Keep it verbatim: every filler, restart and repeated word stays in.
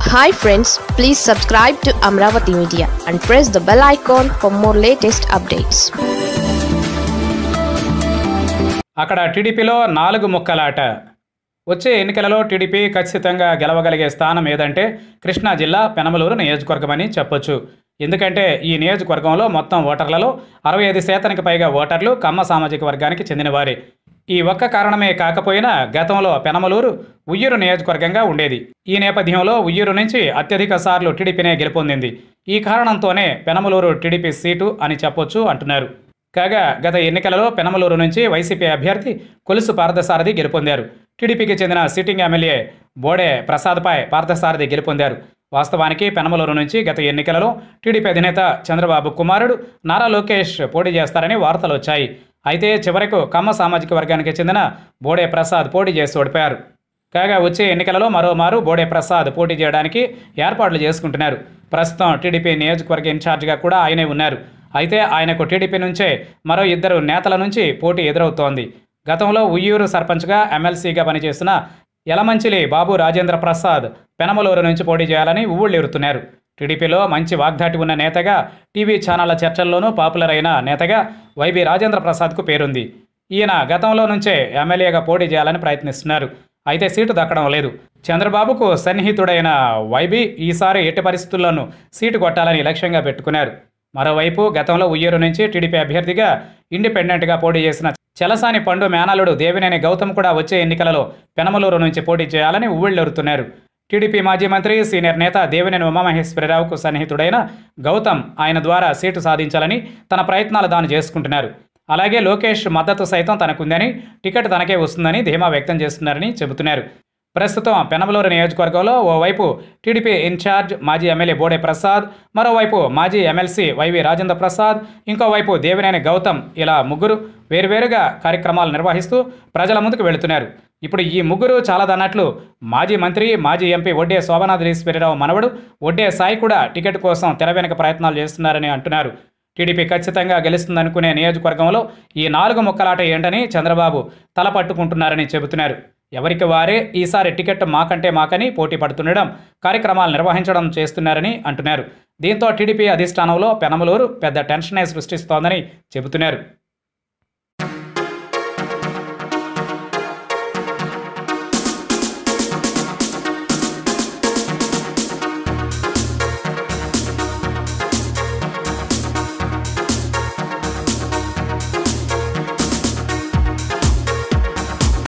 Hi friends, please subscribe to Amaravathi Media and press the bell icon for more latest updates. అక్కడ టీడీపీలో నాలుగు ముక్కలాట. వచ్చే ఎన్నికలలో TDP ఖచ్చితంగా గెలవగలిగే స్థానం ఏదంటే కృష్ణా జిల్లా పెనమలూరు నియోజకవర్గమని చెప్పొచ్చు. ఎందుకంటే ఈ నియోజకవర్గంలో మొత్తం ఓటర్లలో అరవై ఐదు శాతానికి పైగా ఓటర్లు కమ్మ సామాజిక వర్గానికి చెందినవారే. ఈ ఒక్క కారణమే కాకపోయినా గతంలో పెనమలూరు ఉయ్యూరు నియోజకవర్గంగా ఉండేది. ఈ నేపథ్యంలో ఉయ్యూరు నుంచి అత్యధిక సార్లు టీడీపీనే గెలుపొందింది. ఈ కారణంతోనే పెనమలూరు టీడీపీ సీటు అని చెప్పొచ్చు అంటున్నారు. కాగా గత ఎన్నికలలో పెనమలూరు నుంచి వైసీపీ అభ్యర్థి కొలుసు పార్థసారథి గెలుపొందారు. టీడీపీకి చెందిన సిట్టింగ్ ఎమ్మెల్యే బోడే ప్రసాద్పై పార్థసారథి గెలుపొందారు. వాస్తవానికి పెనమలూరు నుంచి గత ఎన్నికలలో టీడీపీ అధినేత చంద్రబాబు కుమారుడు నారా లోకేష్ పోటీ చేస్తారని వార్తలు వచ్చాయి. అయితే చివరకు కమ్మ సామాజిక వర్గానికి చెందిన బోడే ప్రసాద్ పోటీ చేసి ఓడిపోయారు. కాగా వచ్చే ఎన్నికలలో మరోమారు బోడే ప్రసాద్ పోటీ చేయడానికి ఏర్పాట్లు చేసుకుంటున్నారు. ప్రస్తుతం టీడీపీ నియోజకవర్గ ఇన్ఛార్జిగా కూడా ఆయనే ఉన్నారు. అయితే ఆయనకు టీడీపీ నుంచే మరో ఇద్దరు నేతల నుంచి పోటీ ఎదురవుతోంది. గతంలో ఉయ్యూరు సర్పంచ్గా ఎమ్మెల్సీగా పనిచేసిన యలమంచిలి బాబు రాజేంద్ర ప్రసాద్ పెనమలూరు నుంచి పోటీ చేయాలని ఉవ్వుళ్ళెరుతున్నారు. టీడీపీలో మంచి వాగ్దాటి ఉన్న నేతగా, టీవీ ఛానళ్ల చర్చల్లోనూ పాపులర్ అయిన నేతగా వైబీ రాజేంద్ర ప్రసాద్కు పేరుంది. ఈయన గతంలో నుంచే ఎమ్మెల్యేగా పోటీ చేయాలని ప్రయత్నిస్తున్నారు. అయితే సీటు దక్కడం లేదు. చంద్రబాబుకు సన్నిహితుడైన వైబీ ఈసారి ఎట్టి పరిస్థితుల్లోనూ సీటు కొట్టాలని లక్ష్యంగా పెట్టుకున్నారు. మరోవైపు గతంలో ఉయ్యూరు నుంచి టీడీపీ అభ్యర్థిగా ఇండిపెండెంట్గా పోటీ చేసిన చలసాని పండు మేనలుడు దేవినేని గౌతమ్ కూడా వచ్చే ఎన్నికలలో పెనమలూరు నుంచి పోటీ చేయాలని ఉవ్విళ్లెరుతున్నారు. టీడీపీ మాజీ మంత్రి, సీనియర్ నేత దేవినేని ఉమామహేశ్వరరావుకు సన్నిహితుడైన గౌతమ్ ఆయన ద్వారా సీటు సాధించాలని తన ప్రయత్నాలు తాను చేసుకుంటున్నారు. అలాగే లోకేష్ మద్దతు సైతం తనకుందని, టికెట్ తనకే వస్తుందని ధీమా వ్యక్తం చేస్తున్నారని చెబుతున్నారు. ప్రస్తుతం పెనమలూరు నియోజకవర్గంలో ఓవైపు టీడీపీ ఇన్ఛార్జ్ మాజీ ఎమ్మెల్యే బోడే ప్రసాద్, మరోవైపు మాజీ ఎమ్మెల్సీ వైవి రాజేంద్ర ప్రసాద్, ఇంకోవైపు దేవినేని గౌతమ్, ఇలా ముగ్గురు వేరువేరుగా కార్యక్రమాలు నిర్వహిస్తూ ప్రజల ముందుకు వెళుతున్నారు. ఇప్పుడు ఈ ముగ్గురు చాలాదన్నట్లు మాజీ మంత్రి, మాజీ ఎంపీ ఒడ్డే శోభనాద్రీశ్వరరావు మనవడు ఒడ్డే సాయి కూడా టికెట్ కోసం తెర వెనుక ప్రయత్నాలు చేస్తున్నారని అంటున్నారు. టీడీపీ ఖచ్చితంగా గెలుస్తుందనుకునే నియోజకవర్గంలో ఈ నాలుగు ముక్కలాట ఏంటని చంద్రబాబు తల పట్టుకుంటున్నారని చెబుతున్నారు. ఎవరికి వారే ఈసారి టికెట్ మాకంటే మాకని పోటీ పడుతుండడం, కార్యక్రమాలు నిర్వహించడం చేస్తున్నారని అంటున్నారు. దీంతో టీడీపీ అధిష్టానంలో పెనమలూరు పెద్ద టెన్షనే సృష్టిస్తోందని చెబుతున్నారు.